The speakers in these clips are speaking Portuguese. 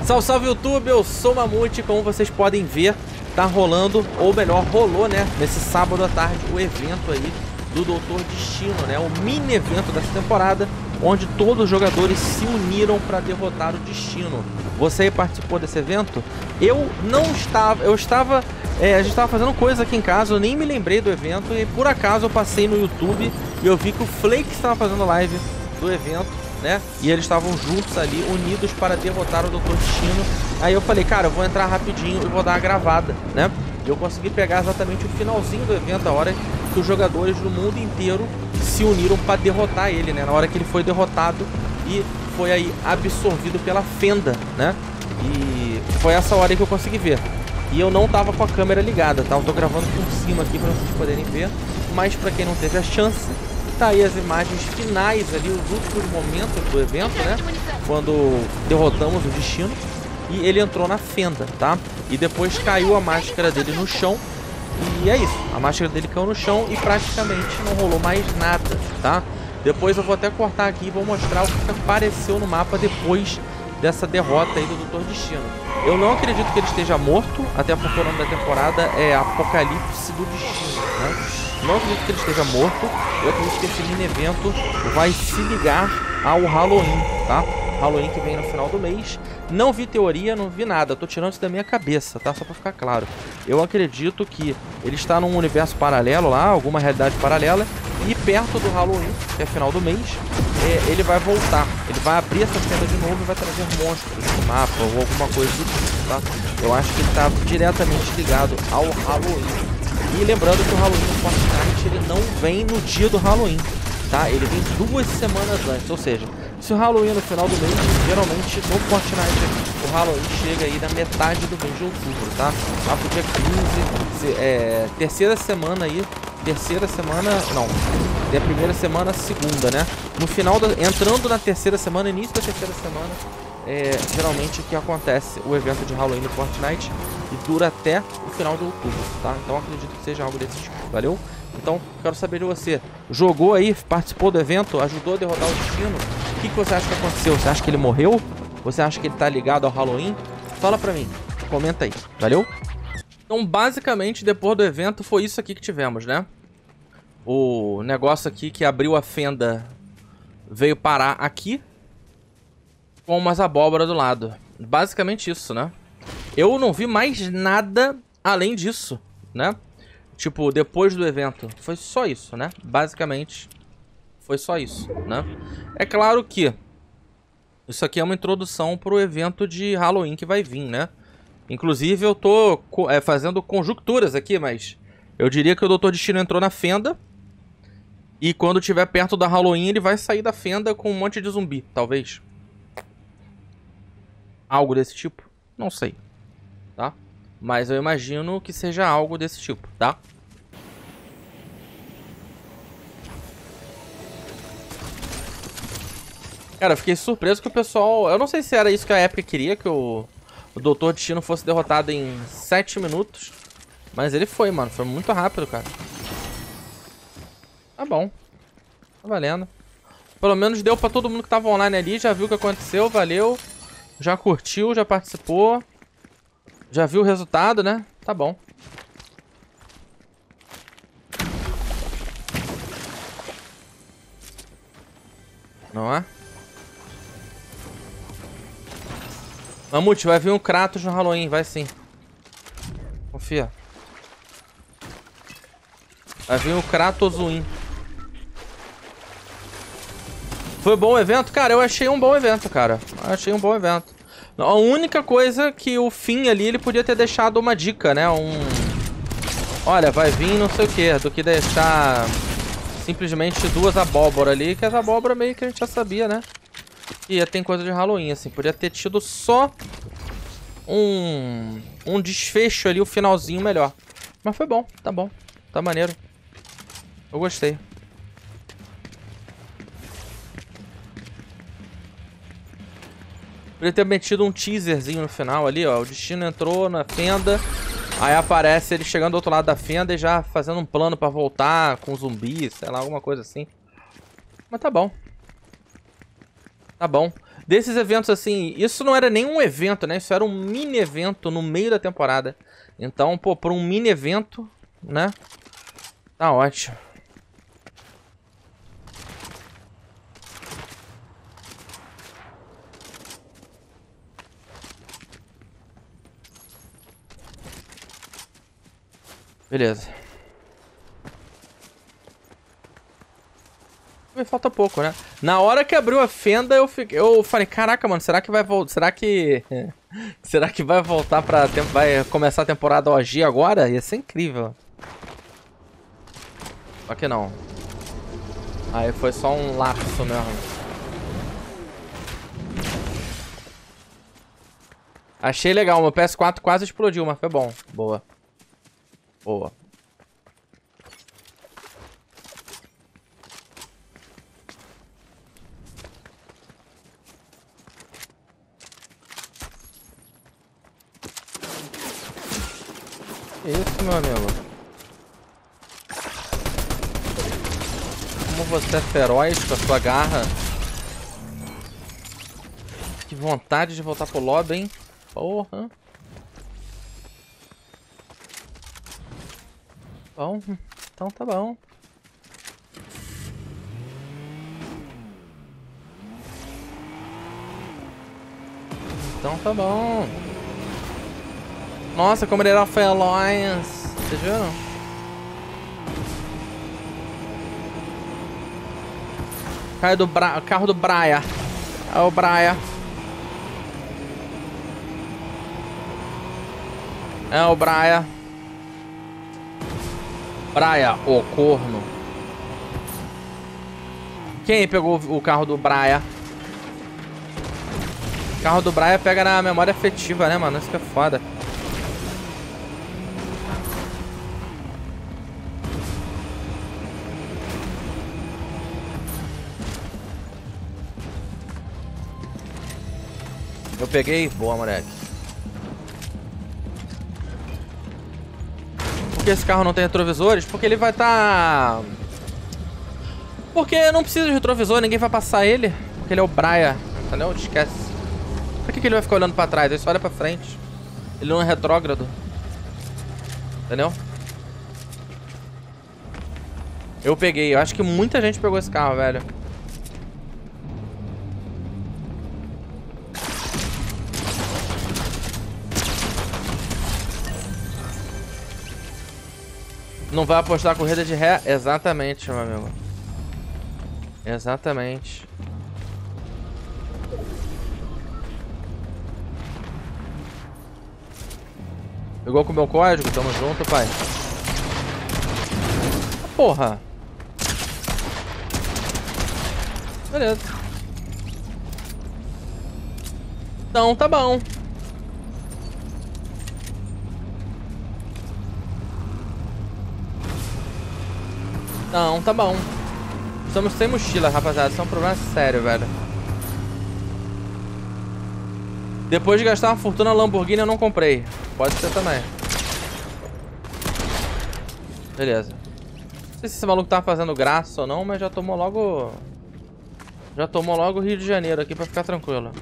Salve, salve YouTube, eu sou o Mamute. Como vocês podem ver, tá rolando, ou melhor, rolou, né, nesse sábado à tarde, o evento aí do Doutor Destino, né, o mini evento dessa temporada, onde todos os jogadores se uniram para derrotar o Destino. Você participou desse evento? Eu não estava, a gente estava fazendo coisa aqui em casa, eu nem me lembrei do evento e por acaso eu passei no YouTube e eu vi que o Flake estava fazendo live do evento, né? E eles estavam juntos ali, unidos para derrotar o Doutor Destino. Aí eu falei, cara, eu vou entrar rapidinho e vou dar uma gravada, né? E eu consegui pegar exatamente o finalzinho do evento, a hora que os jogadores do mundo inteiro se uniram para derrotar ele, né? Na hora que ele foi derrotado e foi aí absorvido pela fenda, né? E foi essa hora que eu consegui ver. E eu não tava com a câmera ligada, tá? Eu tô gravando por cima aqui para vocês poderem ver. Mas para quem não teve a chance, tá aí as imagens finais ali, os últimos momentos do evento, né? Quando derrotamos o Destino e ele entrou na fenda, tá? E depois caiu a máscara dele no chão. E é isso, a máscara dele caiu no chão e praticamente não rolou mais nada, tá? Depois eu vou até cortar aqui e vou mostrar o que apareceu no mapa depois dessa derrota aí do Doutor Destino. Eu não acredito que ele esteja morto, até porque o nome da temporada é Apocalipse do Destino, né? Não acredito que ele esteja morto. Eu acredito que esse mini evento vai se ligar ao Halloween, tá? Halloween que vem no final do mês. Não vi teoria, não vi nada. Tô tirando isso da minha cabeça, tá? Só pra ficar claro. Eu acredito que ele está num universo paralelo lá, alguma realidade paralela. E perto do Halloween, que é final do mês, ele vai voltar. Ele vai abrir essa fenda de novo e vai trazer monstros no mapa ou alguma coisa do tipo, tá? Eu acho que ele tá diretamente ligado ao Halloween. E lembrando que o Halloween no Fortnite ele não vem no dia do Halloween, tá? Ele vem 2 semanas antes, ou seja, se o Halloween é no final do mês, geralmente no Fortnite o Halloween chega aí na metade do mês de outubro, tá? Lá pro dia 15, terceira semana aí, é a primeira semana, segunda, né? No final, entrando na terceira semana, início da terceira semana, geralmente o que acontece, o evento de Halloween no Fortnite e dura até o final de outubro, tá? Então acredito que seja algo desse tipo, valeu? Então, quero saber de você. Jogou aí, participou do evento, ajudou a derrotar o Destino? O que você acha que aconteceu? Você acha que ele morreu? Você acha que ele tá ligado ao Halloween? Fala pra mim, comenta aí, valeu? Então, basicamente, depois do evento, foi isso aqui que tivemos, né? O negócio aqui que abriu a fenda veio parar aqui com umas abóboras do lado. Basicamente isso, né? Eu não vi mais nada além disso, né? Tipo, depois do evento. Foi só isso, né? Basicamente, foi só isso, né? É claro que isso aqui é uma introdução pro evento de Halloween que vai vir, né? Inclusive, eu tô fazendo conjecturas aqui, mas eu diria que o Doutor Destino entrou na fenda e quando estiver perto da Halloween, ele vai sair da fenda com um monte de zumbi, talvez. Algo desse tipo? Não sei, tá? Mas eu imagino que seja algo desse tipo, tá? Cara, eu fiquei surpreso que o pessoal... Eu não sei se era isso que a Epic queria, que o Doutor Destino fosse derrotado em 7 minutos. Mas ele foi, mano. Foi muito rápido, cara. Tá bom. Tá valendo. Pelo menos deu pra todo mundo que tava online ali. Já viu o que aconteceu, valeu. Já curtiu, já participou. Já viu o resultado, né? Tá bom. Não é? Mamute, vai vir um Kratos no Halloween, vai sim. Confia. Vai vir um Kratosuin. Foi bom o evento? Cara, eu achei um bom evento, cara. Achei um bom evento. A única coisa que o fim ali, ele podia ter deixado uma dica, né? Olha, vai vir não sei o que, do que deixar simplesmente 2 abóboras ali, que as abóboras meio que a gente já sabia, né? E tem coisa de Halloween, assim. Podia ter tido só um desfecho ali, o finalzinho melhor. Mas foi bom, tá bom. Tá maneiro. Eu gostei. Podia ter metido um teaserzinho no final ali, ó. O Destino entrou na fenda. Aí aparece ele chegando do outro lado da fenda e já fazendo um plano pra voltar com zumbis, sei lá, alguma coisa assim. Mas tá bom. Tá bom. desses eventos assim, isso não era nem um evento, né? Isso era um mini evento no meio da temporada. Então, pô, por um mini evento, né? Tá ótimo. Beleza. Me falta pouco, né? Na hora que abriu a fenda, eu falei, caraca, mano, será que vai voltar? Será que vai voltar pra vai começar a temporada OG agora? Ia ser incrível. Só que não. Aí foi só um lapso mesmo. Achei legal, meu PS4 quase explodiu, mas foi bom. Boa. Boa. Que isso, meu amigo? Como você é feroz com a sua garra. Que vontade de voltar pro lobby, hein? Porra. Bom, então tá bom. Então tá bom. Nossa, como ele era feroz. Vocês viram? Carro do Braia. É o Braia. É o Braia. Braia, o corno. Quem pegou o carro do Braia? O carro do Braia pega na memória afetiva, né, mano? Isso que é foda. Eu peguei? Boa, moleque. Por que esse carro não tem retrovisores? Porque ele vai estar... Porque não precisa de retrovisor, ninguém vai passar ele. Porque ele é o Braia, entendeu? Esquece. Pra que ele vai ficar olhando pra trás? Ele só olha pra frente. Ele não é retrógrado. Entendeu? Eu peguei. Eu acho que muita gente pegou esse carro, velho. Não vai apostar a corrida de ré? Exatamente, meu amigo. Exatamente. Pegou com o meu código? Tamo junto, pai. Porra. Beleza. Então tá bom. Não, tá bom. Estamos sem mochila, rapaziada. Isso é um problema sério, velho. Depois de gastar uma fortuna na Lamborghini, eu não comprei. Pode ser também. Beleza. Não sei se esse maluco tá fazendo graça ou não, mas já tomou logo... Já tomou logo o Rio de Janeiro aqui pra ficar tranquilo.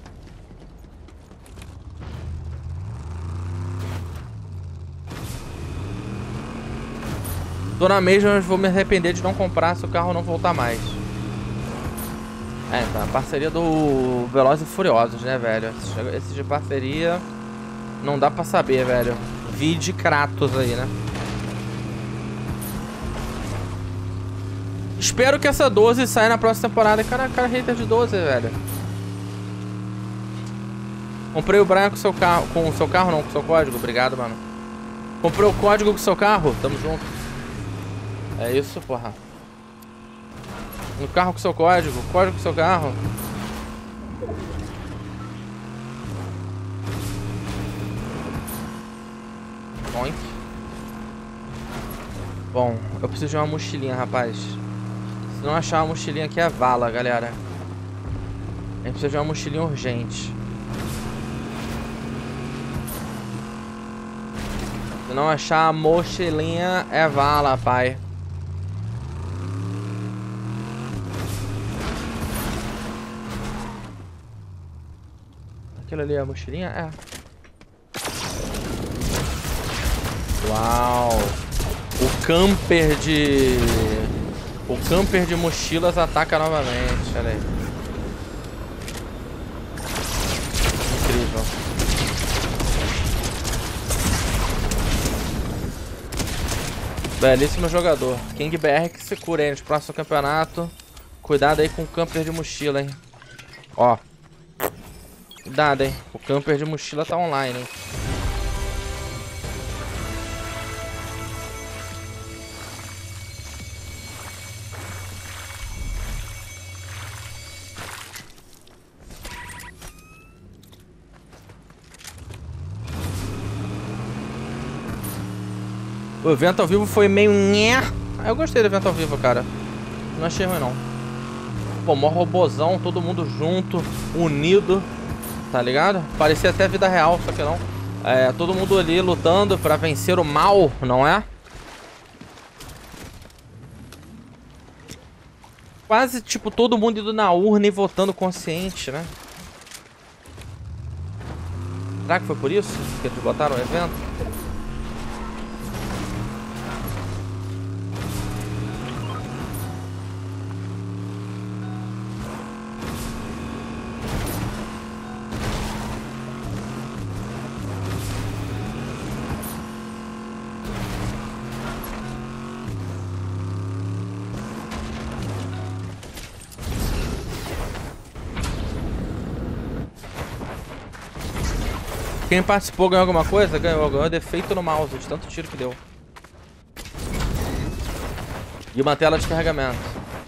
Tô na mesma, mas vou me arrepender de não comprar se o carro não voltar mais. É, então, a parceria do Velozes e Furiosos, né, velho? Esse de parceria não dá pra saber, velho. Vide Kratos aí, né? Espero que essa 12 saia na próxima temporada. Cara, hater de 12, velho. Comprei o Brian com seu carro. Com o seu carro, não, com o seu código. Obrigado, mano. Comprei o código com o seu carro. Tamo junto. É isso, porra. Um carro com seu código. Código com seu carro. Boink. Bom, eu preciso de uma mochilinha, rapaz. Se não achar uma mochilinha aqui é vala, galera. A gente precisa de uma mochilinha urgente. Se não achar a mochilinha é vala, pai. aquilo ali? A mochilinha? É. Uau! O camper de mochilas ataca novamente. Olha aí. Incrível. Belíssimo jogador. King BR que se cura aí nos próximos campeonatos. Cuidado aí com o camper de mochila, hein. Ó. Cuidado, hein. O camper de mochila tá online, hein. O evento ao vivo foi meio nhé. Eu gostei do evento ao vivo, cara. Não achei ruim, não. Pô, mó robozão, todo mundo junto, unido. Tá ligado? Parecia até vida real, só que não. É, todo mundo ali lutando pra vencer o mal, não é? Quase, tipo, todo mundo indo na urna e votando consciente, né? Será que foi por isso que eles botaram o evento? Quem participou ganhou alguma coisa? Ganhou defeito no mouse, de tanto tiro que deu. E uma tela de carregamento.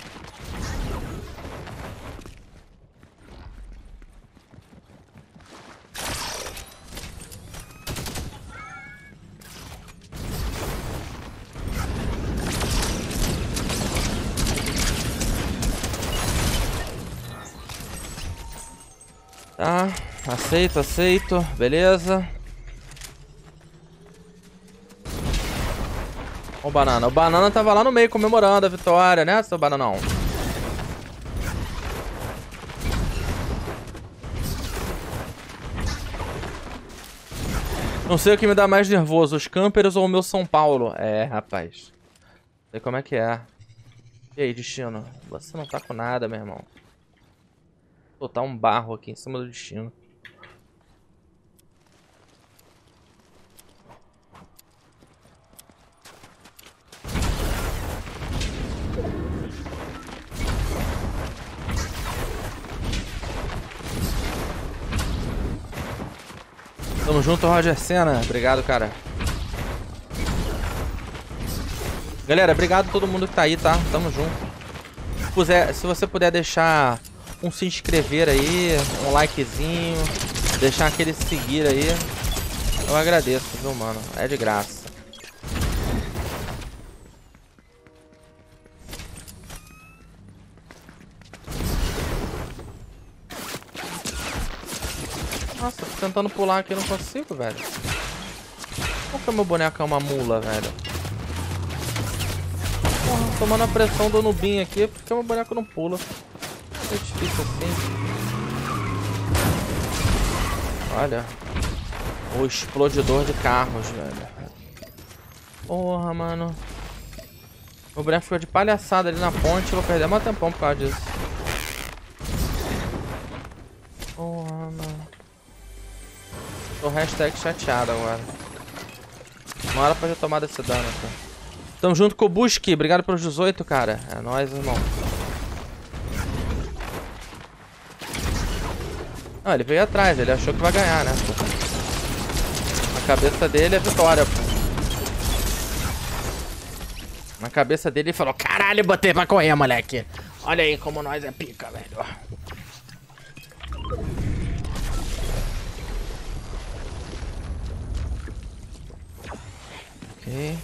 Tá, aceito, beleza. Ó o Banana. O Banana tava lá no meio comemorando a vitória, né, seu Bananão? Não sei o que me dá mais nervoso, os campers ou o meu São Paulo. É, rapaz. Não sei como é que é. E aí, Destino? Você não tá com nada, meu irmão. Vou botar um barro aqui em cima do Destino. Tamo junto, Roger Senna. Obrigado, cara. Galera, obrigado a todo mundo que tá aí, tá? Tamo junto. Se você puder deixar um se inscrever aí, um likezinho, deixar aquele seguir aí, eu agradeço, viu, mano? É de graça. Nossa, tô tentando pular aqui e não consigo, velho. Por que meu boneco é uma mula, velho? Porra, tomando a pressão do nubinho aqui, porque meu boneco não pula. É difícil assim. Olha. O explodidor de carros, velho. Porra, mano. Meu boneco ficou de palhaçada ali na ponte. Eu vou perder mais tempão por causa disso. Porra, mano. Tô hashtag chateado agora. Uma hora pra ter tomado esse dano, cara. Tamo junto com o Buski. Obrigado pelos 18, cara. É nóis, irmão. Não, ele veio atrás. Ele achou que vai ganhar, né? Na cabeça dele é vitória, pô. Na cabeça dele ele falou: caralho, botei pra correr, moleque. Olha aí como nós é pica, velho. Ok.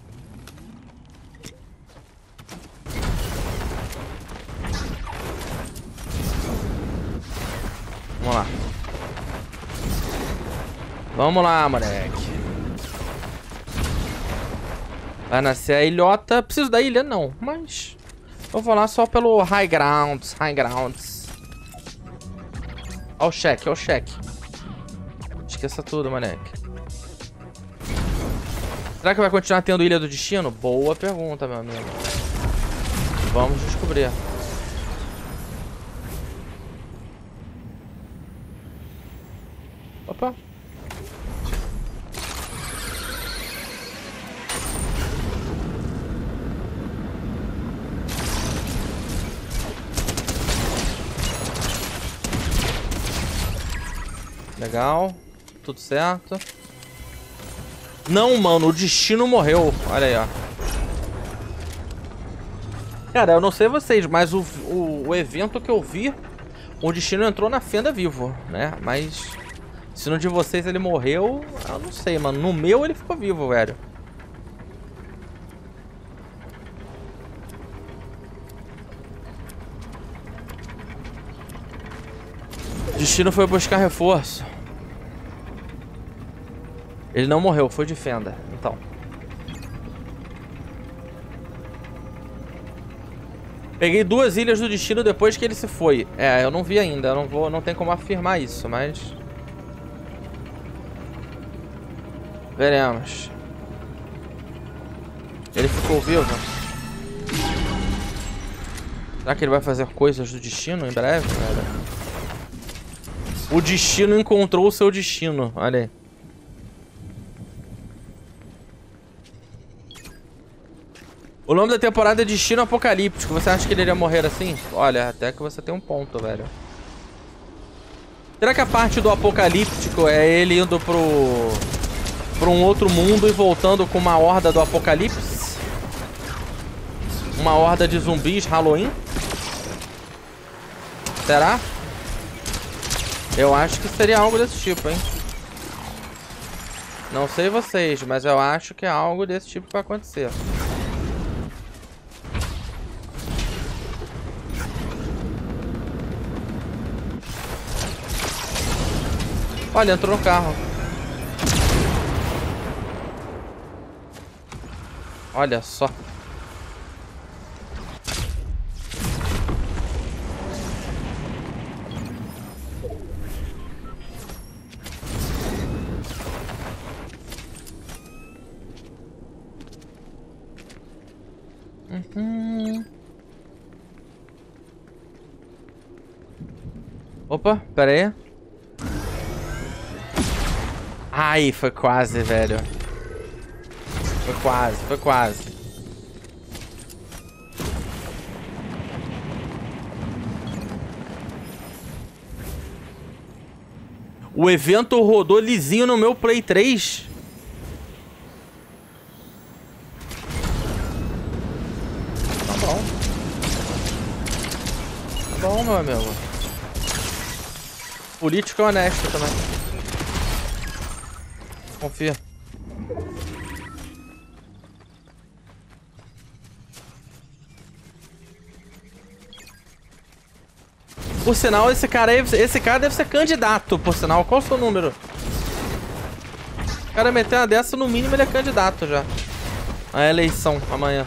Vamos lá. Vamos lá, moleque. Vai nascer a ilhota. Preciso da ilha? Não, mas eu vou lá só pelo High Grounds. High Grounds. Ó o cheque, ó o cheque. Esqueça tudo, moleque. Será que vai continuar tendo Ilha do Destino? Boa pergunta, meu amigo. Vamos descobrir. Opa. Legal. Tudo certo. Não, mano. O destino morreu. Olha aí, ó. Cara, eu não sei vocês, mas o evento que eu vi, o destino entrou na fenda vivo, né? Mas se no de vocês ele morreu, eu não sei, mano. No meu ele ficou vivo, velho. O destino foi buscar reforço. Ele não morreu, foi de fenda. Então. Peguei 2 ilhas do destino depois que ele se foi. É, eu não vi ainda. Eu não tem como afirmar isso, mas veremos. Ele ficou vivo. Será que ele vai fazer coisas do destino em breve, velho? O destino encontrou o seu destino. Olha aí. O nome da temporada é Destino Apocalíptico. Você acha que ele iria morrer assim? Olha, até que você tem um ponto, velho. Será que a parte do apocalíptico é ele indo pro um outro mundo e voltando com uma horda do apocalipse? Uma horda de zumbis Halloween? Será? Eu acho que seria algo desse tipo, hein? Não sei vocês, mas eu acho que é algo desse tipo que vai acontecer. Olha, entrou no carro. Olha só. Opa, pera aí. Ai, foi quase, velho. Foi quase, foi quase. O evento rodou lisinho no meu Play 3. Tá bom. Tá bom, meu amigo. Político é honesto também. Confia. Por sinal, esse cara deve ser candidato, por sinal. Qual o seu número? O cara meter uma dessa, no mínimo ele é candidato já. A eleição amanhã.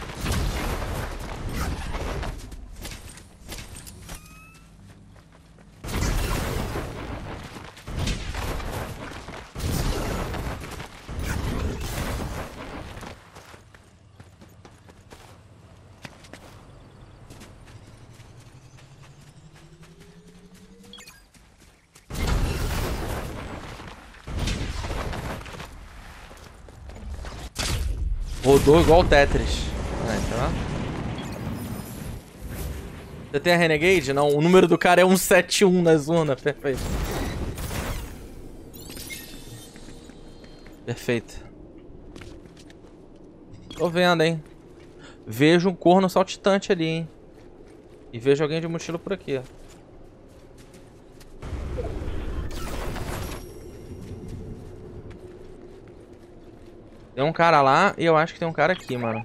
Rodou igual o Tetris. Tá. Você tem a Renegade? Não, o número do cara é 171 na zona. Perfeito. Perfeito. Tô vendo, hein. Vejo um corno saltitante ali, hein. E vejo alguém de mochila por aqui. Tem um cara lá e eu acho que tem um cara aqui, mano.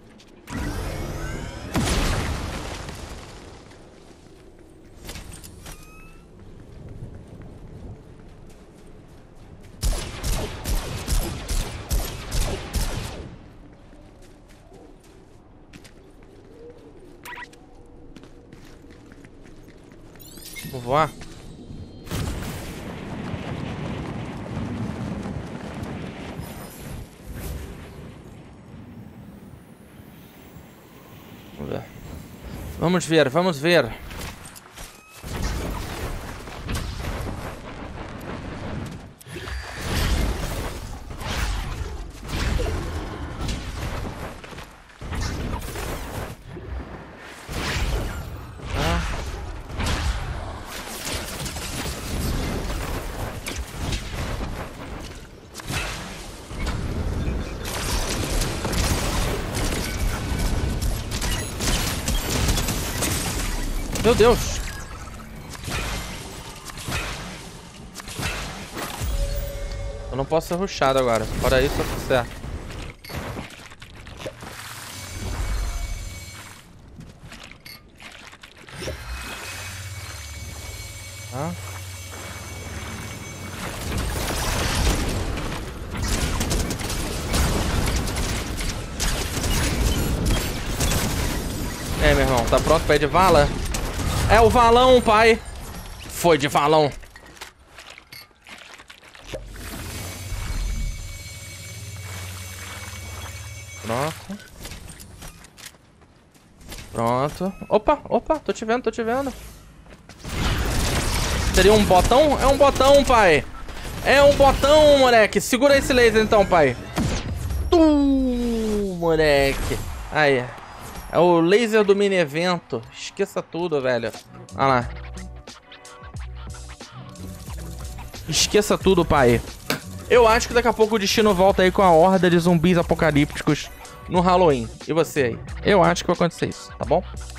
Vou voar. Vamos ver, vamos ver. Meu Deus. Eu não posso ser rushado agora. Fora isso, tá tudo certo. Tá. E aí, meu irmão, tá pronto pra ir de vala? É o valão, pai. Foi de valão. Pronto. Pronto. Opa, opa, tô te vendo, tô te vendo. Seria um botão? É um botão, pai. É um botão, moleque. Segura esse laser então, pai. Moleque. Aí. É o laser do mini evento. Esqueça tudo, velho. Olha lá. Esqueça tudo, pai. Eu acho que daqui a pouco o Destino volta aí com a horda de zumbis apocalípticos no Halloween. E você aí? Eu acho que vai acontecer isso, tá bom?